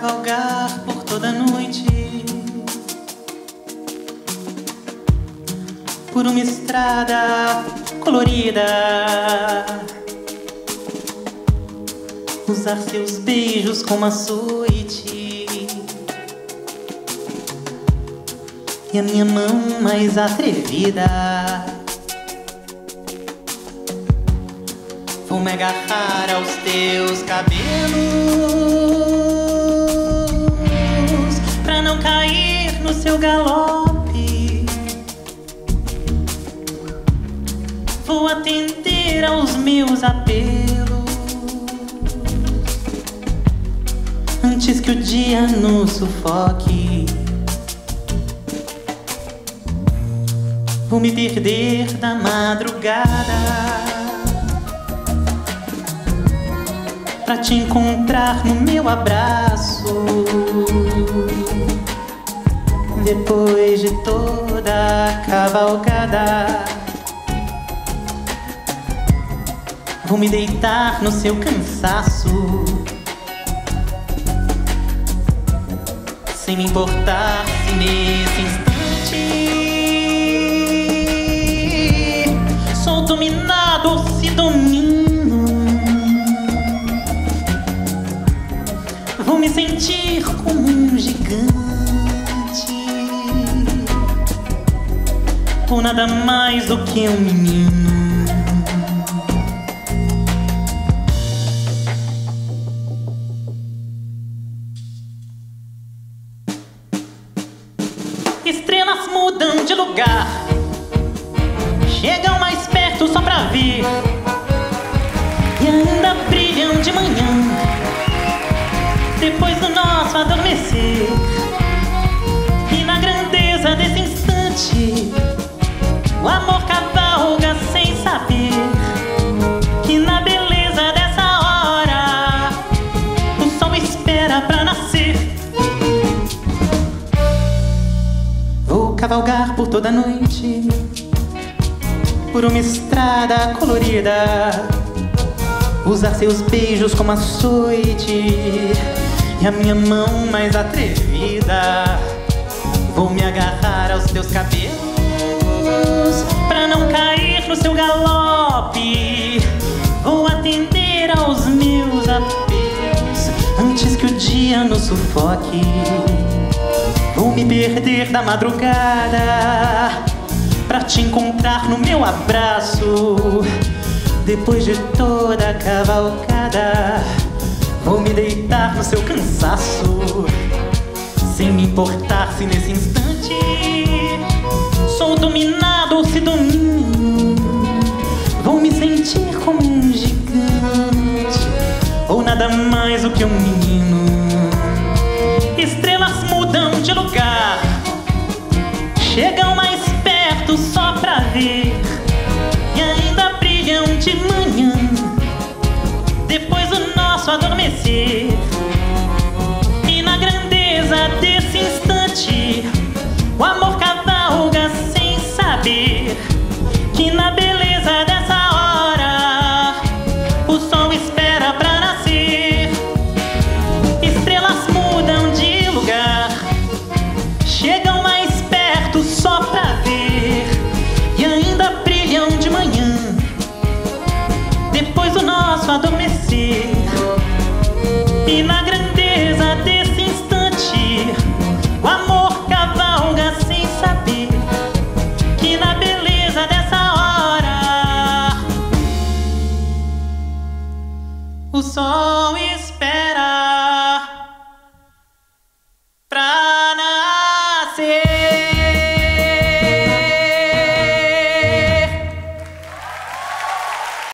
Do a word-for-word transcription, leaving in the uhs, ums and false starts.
cavalgar por toda a noite, por uma estrada colorida, usar seus beijos como açoite e a minha mão mais atrevida. Vou me agarrar aos teus cabelos pra não cair no seu galope. Vou atender aos meus apelos antes que o dia nos sufoque. Vou me perder da madrugada pra te encontrar no meu abraço. Depois de toda a cavalgada, vou me deitar no seu cansaço, sem me importar se nesse instante sou dominado ou se domino. Vou me sentir como um gigante, ou nada mais do que um menino. Estrelas mudam de lugar, chegam mais perto só pra ver, e ainda brilham de manhã depois do nosso adormecer. E na grandeza desse instante o amor cavalga sem saber que na beleza dessa hora o sol espera pra nascer. Vou cavalgar por toda a noite, por uma estrada colorida, usar seus beijos como açoite e a minha mão mais atrevida. Vou me agarrar aos teus cabelos pra não cair no seu galope. Vou atender aos meus apelos antes que o dia nos sufoque. Vou me perder da madrugada pra te encontrar no meu abraço. Depois de toda a cavalgada, vou me deitar no seu cansaço, sem me importar se nesse instante sou dominado ou se domino. Vou me sentir como um gigante, ou nada mais do que um menino. Estrelas mudam de lugar, chegam mais perto só pra ver, e ainda brilham de manhã depois do nosso adormecer. E na grandeza desse instante o amor cavalga sem saber que na beleza dessa hora o sol espera pra nascer. Estrelas mudam de lugar, chegam mais perto só pra ver, e ainda brilham de manhã depois do nosso adormecer. E na grandeza desse instante o amor cavalga sem saber que na beleza dessa hora o sol